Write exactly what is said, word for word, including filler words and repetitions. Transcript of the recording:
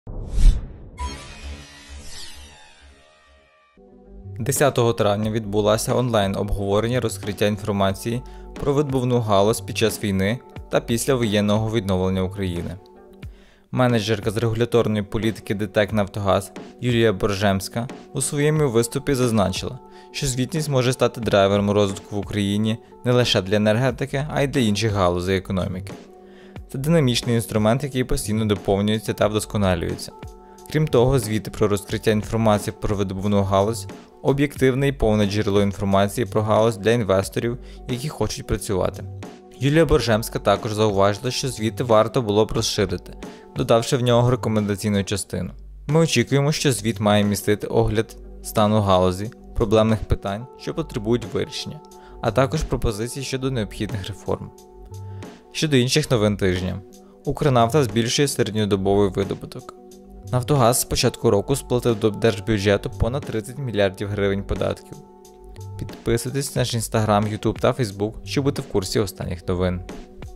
десятого травня відбулося онлайн-обговорення розкриття інформації про видобувну галузь під час війни та після воєнного відновлення України. Менеджерка з регуляторної політики ДТЕК «Нафтогаз» Юлія Боржемська у своєму виступі зазначила, що звітність може стати драйвером розвитку в Україні не лише для енергетики, а й для інших галузей економіки. Це динамічний інструмент, який постійно доповнюється та вдосконалюється. Крім того, звіти про розкриття інформації про видобувну галузь – об'єктивне і повне джерело інформації про галузь для інвесторів, які хочуть працювати. Юлія Боржемська також зауважила, що звіти варто було б розширити, додавши в нього рекомендаційну частину. Ми очікуємо, що звіт має містити огляд стану галузі, проблемних питань, що потребують вирішення, а також пропозиції щодо необхідних реформ. Щодо інших новин тижня. Укрнафта збільшує середньодобовий видобуток. Нафтогаз з початку року сплатив до держбюджету понад тридцять мільярдів гривень податків. Підписуйтесь на наш інстаграм, ютуб та фейсбук, щоб бути в курсі останніх новин.